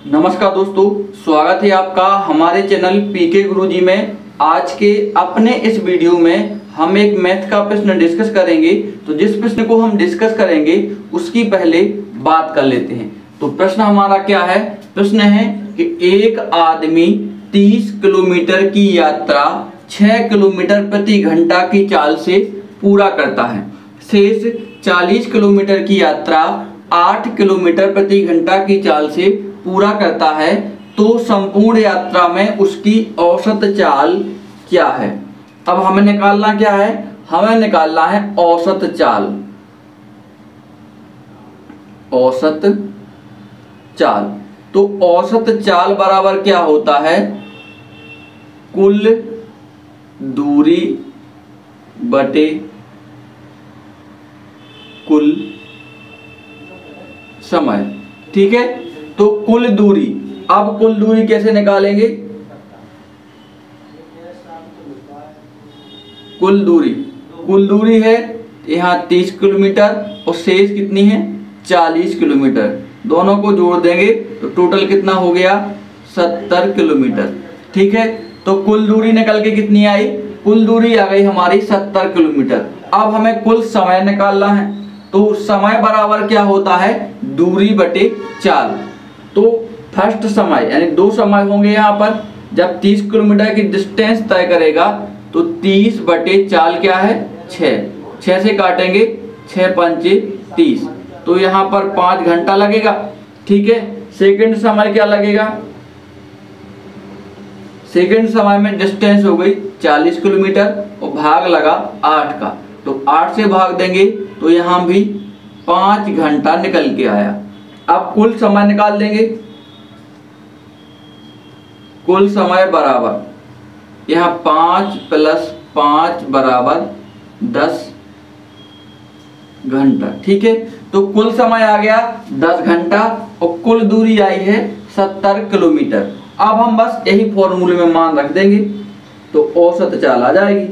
नमस्कार दोस्तों, स्वागत है आपका हमारे चैनल पीके गुरुजी में। आज के अपने इस वीडियो में हम एक मैथ का प्रश्न डिस्कस करेंगे। तो जिस प्रश्न को हम डिस्कस करेंगे उसकी पहले बात कर लेते हैं। तो प्रश्न हमारा क्या है? प्रश्न है कि एक आदमी 30 किलोमीटर की यात्रा 6 किलोमीटर प्रति घंटा की चाल से पूरा करता है। शेष 40 किलोमीटर की यात्रा 8 किलोमीटर प्रति घंटा की चाल से पूरा करता है, तो संपूर्ण यात्रा में उसकी औसत चाल क्या है? अब हमें निकालना क्या है? हमें निकालना है औसत चाल। औसत चाल, तो औसत चाल बराबर क्या होता है? कुल दूरी बटे कुल समय। ठीक है, तो कुल दूरी, अब कुल दूरी कैसे निकालेंगे? कुल दूरी है यहाँ 30 किलोमीटर और शेष कितनी है? 40 किलोमीटर। दोनों को जोड़ देंगे तो टोटल कितना हो गया? 70 किलोमीटर। ठीक है, तो कुल दूरी निकल के कितनी आई? कुल दूरी आ गई हमारी 70 किलोमीटर। अब हमें कुल समय निकालना है, तो समय बराबर क्या होता है? दूरी बटे चाल। तो फर्स्ट समय यानी दो समय होंगे यहाँ पर। जब 30 किलोमीटर की डिस्टेंस तय करेगा तो 30 बटे चाल क्या है? 6 से काटेंगे, 6 पंचे 30, तो यहाँ पर 5 घंटा लगेगा। ठीक है, सेकंड समय क्या लगेगा? सेकंड समय में डिस्टेंस हो गई 40 किलोमीटर और भाग लगा 8 का, तो 8 से भाग देंगे तो यहाँ भी 5 घंटा निकल के आया। अब कुल समय निकाल देंगे। कुल समय बराबर यहाँ 5 + 5 बराबर 10 घंटा। ठीक है, तो कुल समय आ गया 10 घंटा और कुल दूरी आई है 70 किलोमीटर। अब हम बस यही फॉर्मूले में मान रख देंगे तो औसत चाल आ जाएगी।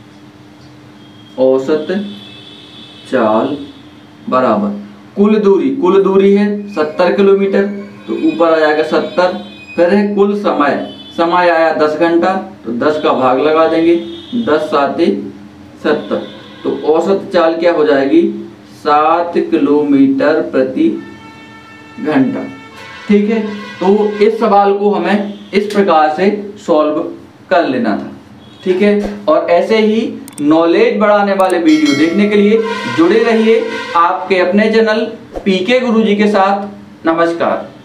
औसत चाल बराबर कुल दूरी है 70 किलोमीटर, तो ऊपर आ जाएगा 70। फिर है कुल समय आया 10 घंटा, तो 10 का भाग लगा देंगे, 10 × 7 = 70, तो औसत चाल क्या हो जाएगी? 7 किलोमीटर प्रति घंटा। ठीक है, तो इस सवाल को हमें इस प्रकार से सॉल्व कर लेना था। ठीक है, और ऐसे ही नॉलेज बढ़ाने वाले वीडियो देखने के लिए जुड़े रहिए आपके अपने चैनल पीके गुरुजी के साथ। नमस्कार।